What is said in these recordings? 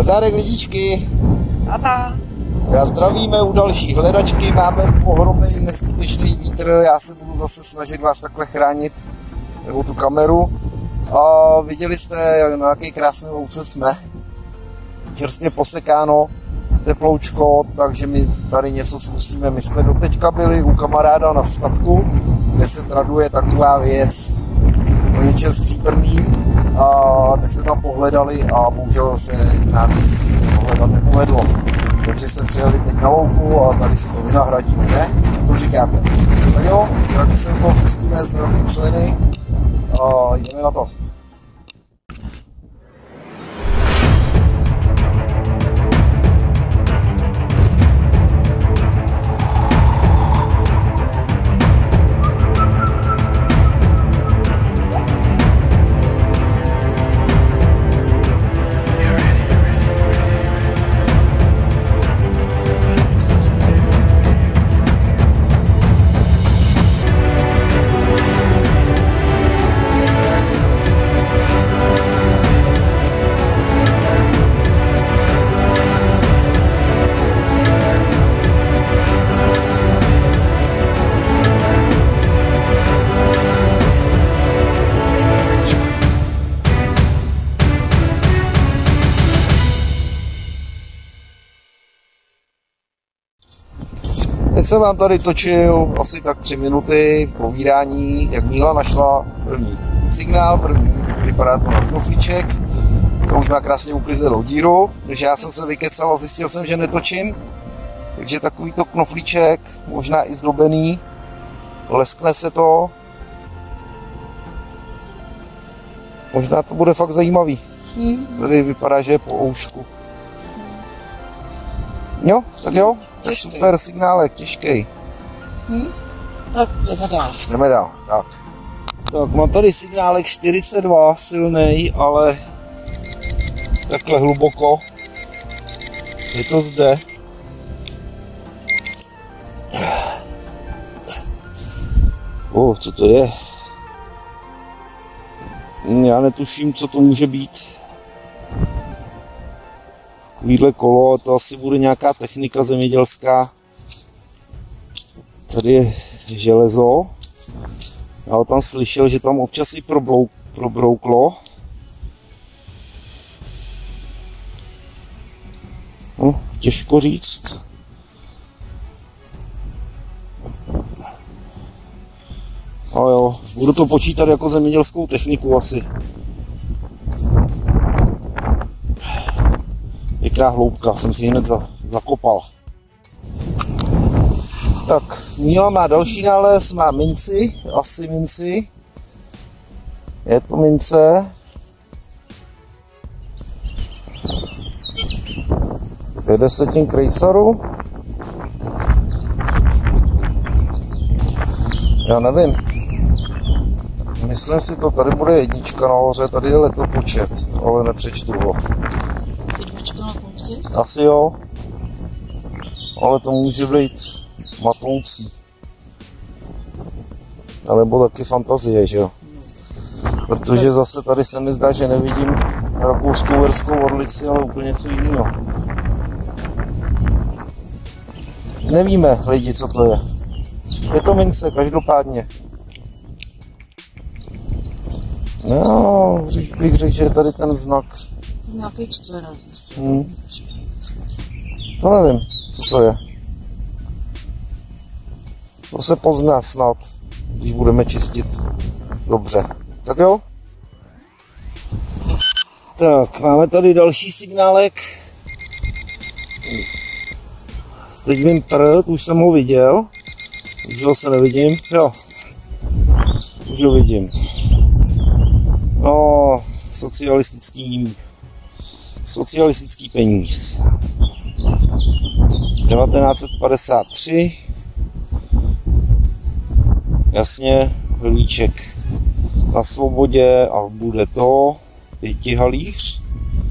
Nazdárek lidičky. Tata. Já zdravíme u další hledačky, máme ohromný neskutečný vítr, já se budu zase snažit vás takhle chránit, nebo tu kameru. A viděli jste, na jaký krásný louce jsme. Čerstvě posekáno, teploučko, takže my tady něco zkusíme. My jsme doteďka byli u kamaráda na statku, kde se traduje taková věc o něčem stříbrným. A tak jsme tam pohledali a bohužel se nám nic pohledat nepovedlo. Takže jsme přijeli teď na louku a tady si to vynahradíme, ne? Co říkáte? Tak jo, tak se to pustíme, zdravím členy a jdeme na to. Teď jsem vám tady točil asi tak 3 minuty povídání, jak Míla našla první signál, vypadá to na knoflíček, to už má krásně uklizelou díru, takže já jsem se vykecal a zjistil jsem, že netočím, takže takovýto knoflíček, možná i zdobený, leskne se to, možná to bude fakt zajímavý, tady vypadá, že je po oušku. Jo, tak jo, tak super signálek, těžkej. Tak jdeme dál. Jdeme dál, tak. Tak mám tady signálek 42, silnej, ale takhle hluboko. Je to zde. Co to je? Já netuším, co to může být. Takovýhle kolo, to asi bude nějaká technika zemědělská. Tady je železo. Já ho tam slyšel, že tam občas i probrouklo. Těžko říct. Ale jo, budu to počítat jako zemědělskou techniku asi. Pěkná hloubka, jsem si hned zakopal. Tak, Míla má další nález, má minci, asi minci. Je to mince. 50 krejsaru. Já nevím. Myslím si, to tady bude jednička nahoře, tady je letopočet, ale nepřečtu ho. Asi jo, ale to může být matoucí. A nebo taky fantazie, že jo? Protože zase tady se mi zdá, že nevidím rakouskou verskou orlici, ale úplně něco jiného. Nevíme, lidi, co to je. Je to mince, každopádně. No, bych řekl, že je tady ten znak. Nějaký čtverec. To nevím, co to je. To se pozná snad, když budeme čistit dobře. Tak jo? Tak, máme tady další signálek. Teď vím prd, už jsem ho viděl. Už ho se nevidím. Jo. Už ho vidím. No, socialistický peníz. 1953. Jasně, hlíček na svobodě a bude to 5 halíř.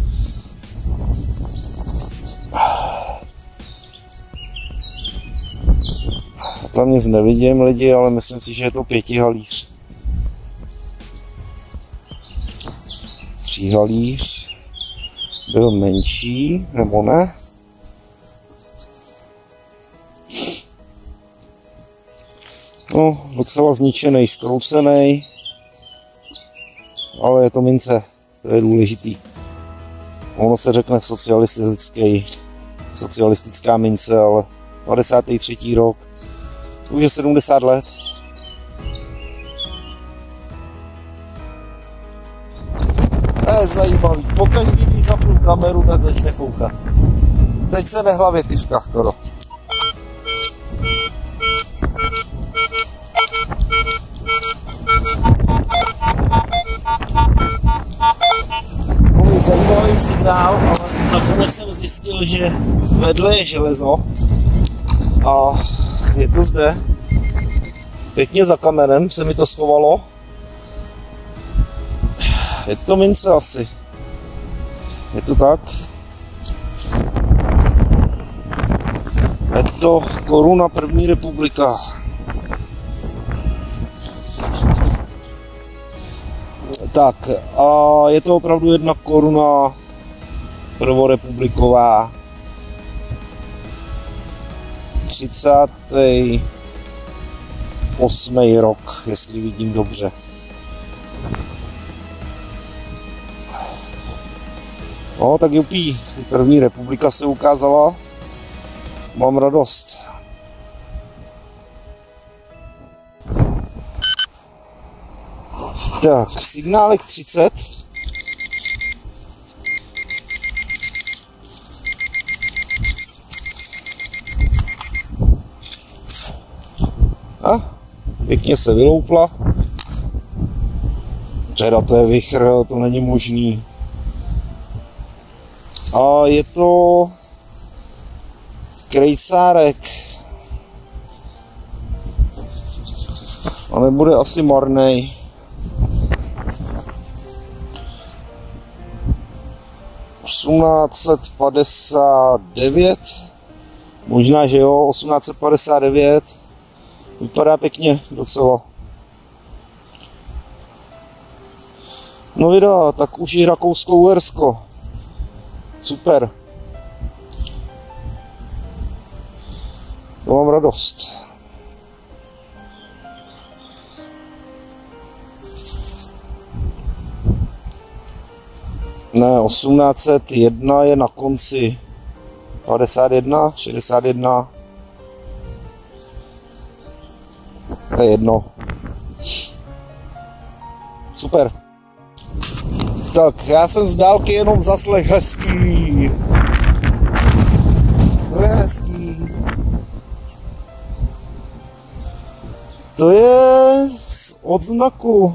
Tam nic nevidím, lidi, ale myslím si, že je to 5 halíř. 3 halíř. byl menší, nebo ne? No, docela zničený, zkroucený, ale je to mince, to je důležitý. Ono se řekne socialistická mince, ale 53. rok, už je 70 let. To je zajímavý, pokaždý, když zapnu kameru, tak začne foukat. Teď se nehla větivka skoro. Zajímavý signál, ale nakonec jsem zjistil, že vedle je železo a je to zde. Pěkně za kamenem se mi to schovalo. Je to mince asi. Je to tak? Je to koruna první republika. Tak, a je to opravdu 1 koruna prvorepubliková. 38. rok, jestli vidím dobře. No, tak jupí, první republika se ukázala. Mám radost. Tak, signálek 30. A pěkně se vyloupla. Teda to je vichr, to není možný. A je to krejcárek. A nebude asi marnej. $1859, možná, že jo, 1859, vypadá pěkně docela. No vida, tak už i Rakousko-Uhersko, super. To mám radost. Ne, 1801 je na konci. 51, 61. To je jedno. Super. Tak, já jsem z dálky jenom zaslech hezký. To je hezký. To je z odznaku.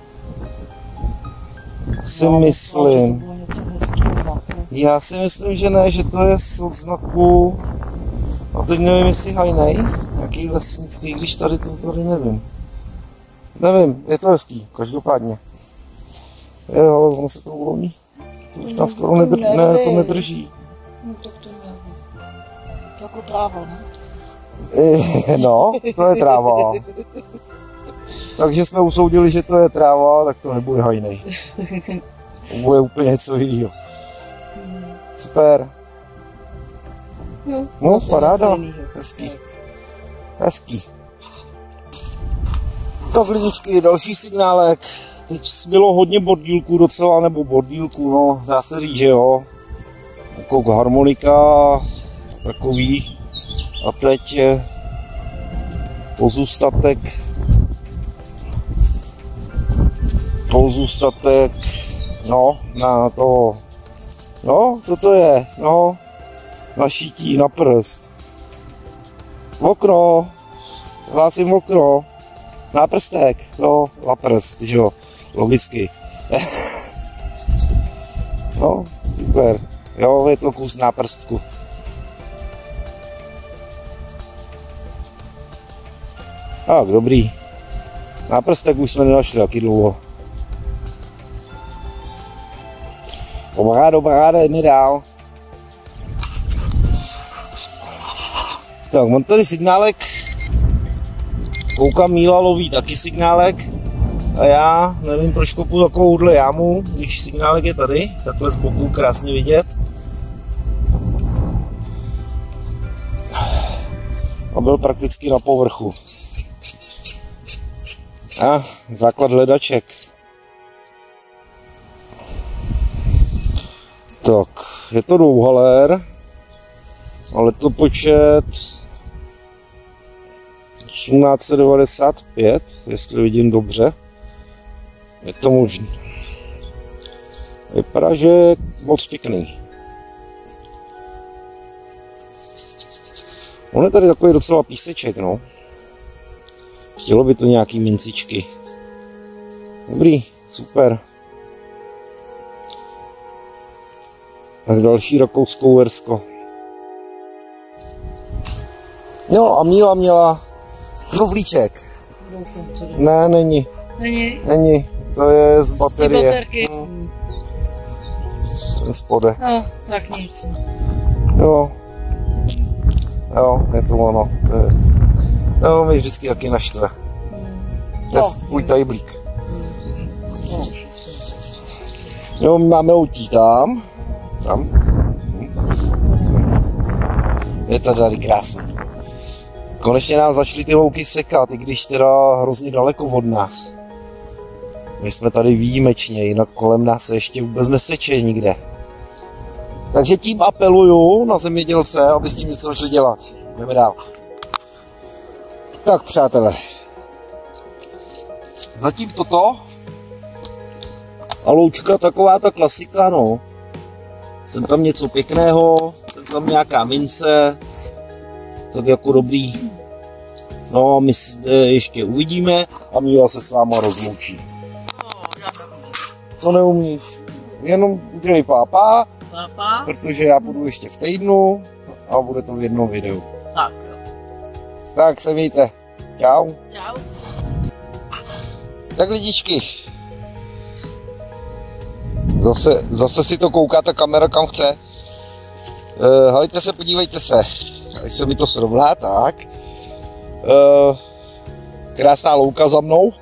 Si myslím. Já si myslím, že ne, že to je z odznaku. A teď nevím, jestli hajnej, nějaký lesnický, když tady nevím. Nevím, je to hezký, každopádně. Jo, ale ono se to ulomí. To už tam skoro to nedrží. No tak to nevím. To jako tráva, ne? No, to je tráva. Takže jsme usoudili, že to je tráva, tak to nebude hajnej. To bude úplně něco jiného. Super. No, paráda. Hezký. Hezký. Tak lidičky, další signálek. Teď bylo hodně bordílků docela, nebo bordílků, no, dá se říct, že jo. Jako harmonika, takový. A teď pozůstatek, no, na to, no, co to je, no, na šítí, na prst. Okno, hlásím okno, náprstek, no, na prst, že jo, logicky. No, super, jo, je to kus náprstku. Tak, dobrý. Náprstek už jsme nenašli, jaký dlouho. Dobrá, jdeme dál. Tak, mám tady signálek. Koukám, Míla loví taky signálek. A já nevím, proč kopu takovouhle jámu, když signálek je tady, takhle z boku krásně vidět. A byl prakticky na povrchu. A základ hledaček. Tak, je to dvouhalér, ale to počet 1895, jestli vidím dobře. Je to možné. Vypadá, že je moc pěkný. On je tady takový docela píseček, no. Chtělo by to nějaký mincičky. Dobrý, super. Tak další rakouskou versko. Jo, a Míla měla knoflíček. Ne, není. Není, to je z baterie. Z baterky. Ten spodek. No, tak nic. Jo, je to ono. Jo, mě vždycky taky naštve. To je tvůj tajblík. Jo, my máme autí tam. Je to tady krásný. Konečně nám začaly ty louky sekat, i když teda hrozně daleko od nás. My jsme tady výjimečně, jinak kolem nás se ještě vůbec neseče nikde. Takže tím apeluju na zemědělce, aby s tím něco začali dělat. Jdeme dál. Tak přátelé. Zatím toto. A loučka taková ta klasika, no. Jsem tam něco pěkného, jsem tam nějaká mince. Tak jako dobrý. No, my ještě uvidíme a Míla se s váma rozloučí. Co neumíš? Jenom udělej pápa, protože já budu ještě v týdnu a bude to v jednom videu. Tak. Tak se mějte. Čau. Čau. Tak lidičky. Zase si to kouká ta kamera kam chce. Hejte se, podívejte se. Ať se mi to srovná, tak. Krásná louka za mnou.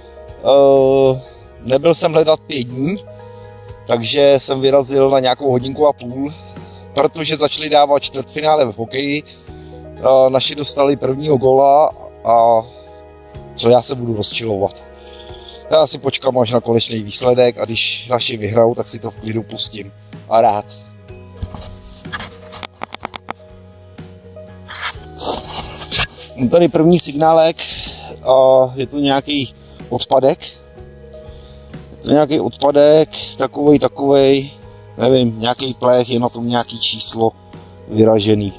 Nebyl jsem hledat 5 dní, takže jsem vyrazil na nějakou 1,5 hodiny, protože začali dávat čtvrtfinále v hokeji. Naši dostali prvního góla a co já se budu rozčilovat. Já si počkám až na konečný výsledek a když naši vyhrajou, tak si to v klidu pustím. A rád. Tady první signálek a je to nějaký odpadek. Takovej, nevím, nějaký plech, je na tom nějaký číslo vyražený.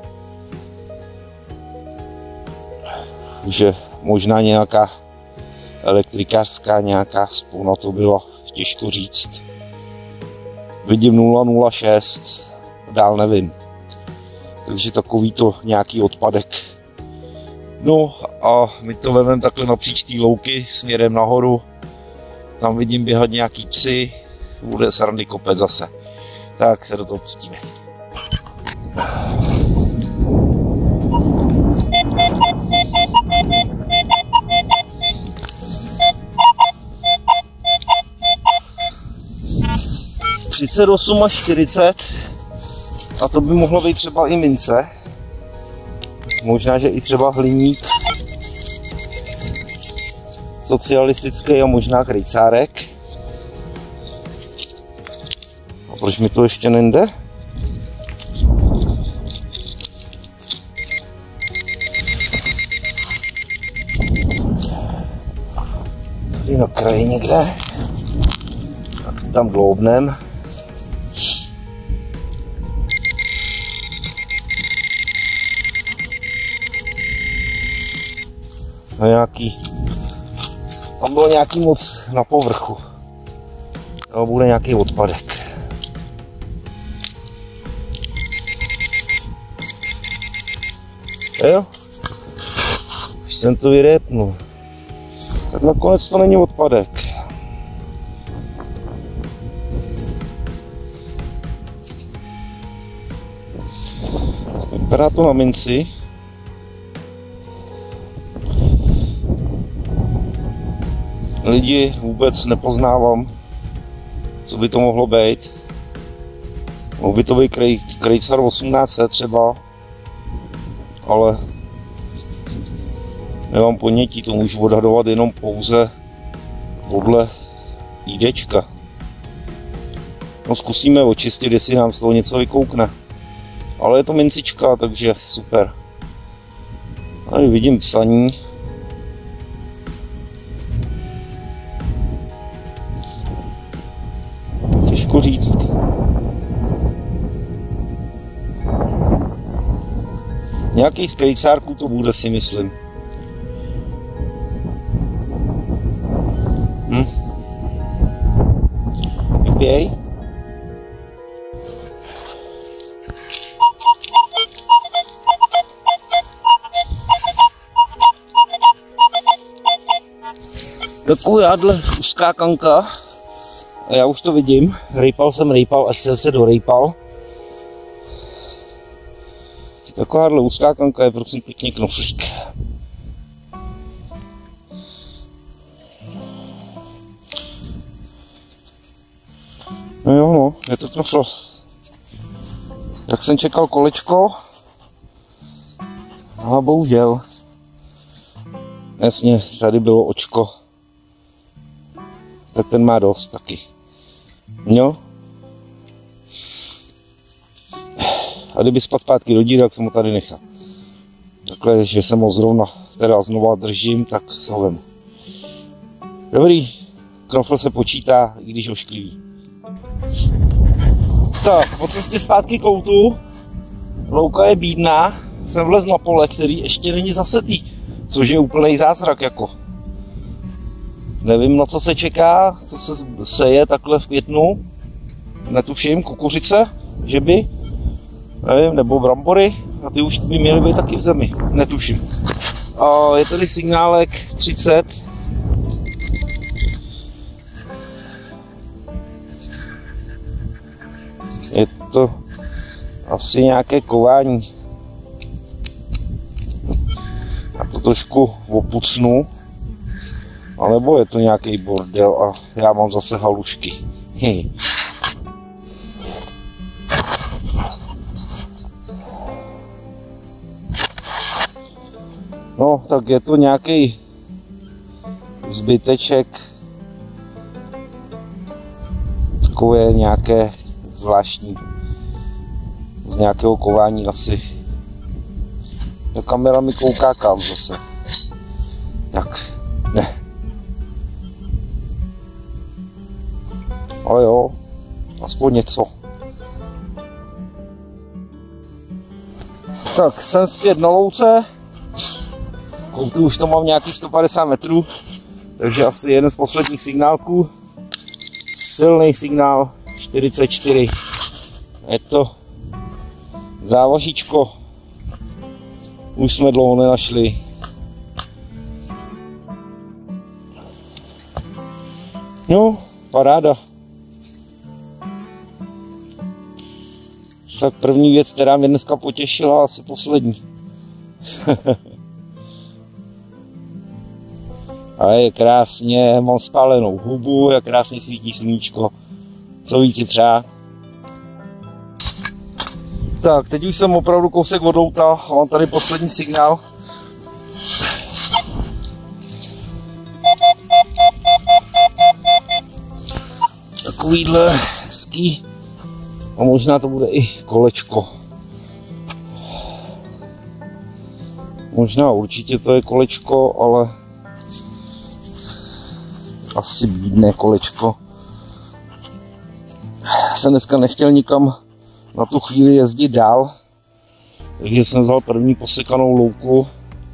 Takže možná nějaká elektrikářská nějaká spona to byla, těžko říct. Vidím 006, dál nevím. Takže takový to nějaký odpadek. No a my to vezmeme takhle napříč té louky směrem nahoru. Tam vidím běhat nějaký psy, bude srandy kopec zase. Tak se do toho pustíme. (38 až 40) a to by mohlo být třeba i mince. Možná, že i třeba hliník socialistický a možná krejcárek. A proč mi to ještě nejde? Tady na kraji někde. A tam gloubnem. A nějaký, tam bylo nějaký moc na povrchu. To bude nějaký odpadek. Jo? Už jsem to vyrépnul. Tak nakonec to není odpadek. Vypadá to na minci. lidi vůbec nepoznávám, co by to mohlo být. Mohl by to být Krejcar 1800 třeba, ale nemám ponětí, to můžu odhadovat jenom pouze podle IDčka. No zkusíme očistit, jestli nám z toho něco vykoukne. Ale je to mincička, takže super. Tady vidím psaní. Těžko říct. Nějaký z krejcárků to bude, si myslím. Vypěj. Takováhle uskákanka, a já už to vidím, rejpal jsem, až jsem se dorejpal. Takováhle uskákanka je prosím pěkně knoflík. No jo, no, je to knofl. Jak jsem čekal kolečko, a bohužel. Jasně, tady bylo očko. Tak ten má dost taky. Jo. A kdyby spadl zpátky do díry, tak jsem ho tady nechal. Takhle, že jsem ho zrovna teda znova držím, tak se ho vemu. Dobrý, knofl se počítá, i když ošklivý. Tak, po cestě zpátky k outu, louka je bídná, jsem vlez na pole, který ještě není zasetý, což je úplný zázrak jako. Nevím, na co se čeká, co se seje takhle v květnu, netuším, kukuřice, že by, nevím, nebo brambory, a ty už by měly být taky v zemi, netuším. A je tady signálek 30. Je to asi nějaké kování. Já to trošku opucnu. Alebo je to nějaký bordel a já mám zase halušky. No, tak je to nějaký zbyteček. Takové nějaké zvláštní. Z nějakého kování asi. Ta kamera mi kouká kam zase. Tak, ne. Ale jo, aspoň něco. Tak, jsem zpět na louce. Koutu už to mám nějakých 150 metrů, takže asi jeden z posledních signálků. Silný signál 44. Je to závažičko. Už jsme dlouho nenašli. No, paráda. Tak první věc, která mě dneska potěšila, asi poslední. Ale je krásně, mám spálenou hubu, jak krásně svítí sluníčko. Co víc si přát. Tak, teď už jsem opravdu kousek od outa, mám tady poslední signál. Takovýhle hezký. A možná to bude i kolečko. Možná určitě to je kolečko, ale asi bídné kolečko. Jsem dneska nechtěl nikam na tu chvíli jezdit dál, takže jsem vzal první posekanou louku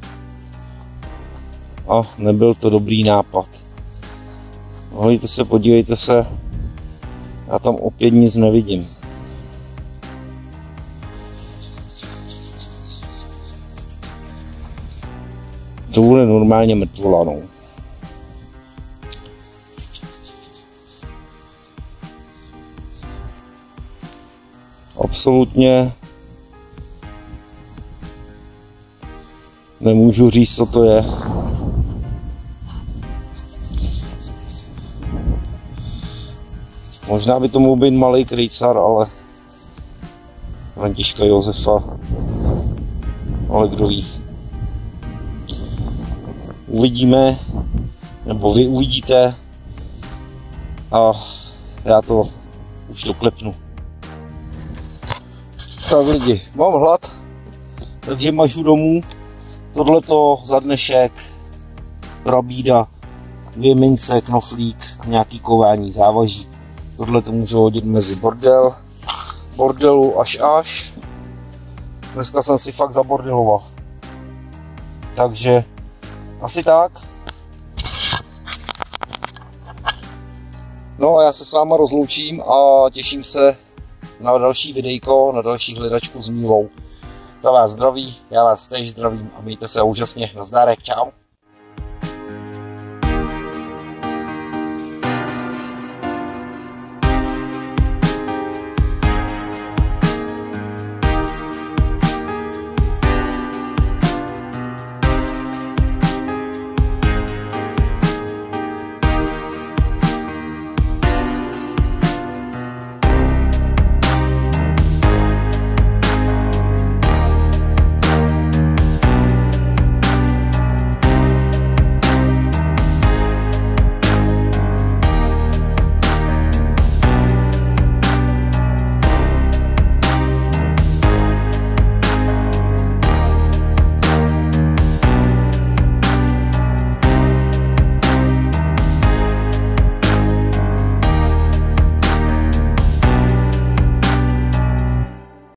a nebyl to dobrý nápad. Hojte se, podívejte se, já tam opět nic nevidím. To bude normálně mrtvolanou. Absolutně nemůžu říct, co to je. Možná by to mohl být malý krejcar, ale Františka Josefa, ale kdo ví. Uvidíme, nebo vy uvidíte a já to už doklepnu. Tak lidi, mám hlad, takže mažu domů. Tohleto za dnešek, rabída, 2 mince, knoflík a nějaký kování závaží. Tohle to můžu hodit mezi bordelu až. Dneska jsem si fakt zabordeloval. Takže asi tak. No a já se s váma rozloučím a těším se na další videjko, na další hledačku s Mílou. Za vás zdraví, já vás též zdravím a mějte se úžasně. Nazdárek, čau.